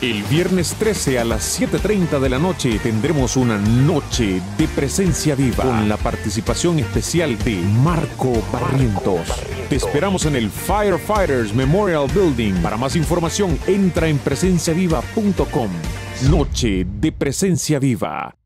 El viernes 13 a las 7:30 de la noche tendremos una noche de presencia viva con la participación especial de Marco Barrientos. Te esperamos en el Firefighters Memorial Building. Para más información entra en presenciaviva.com. Noche de presencia viva.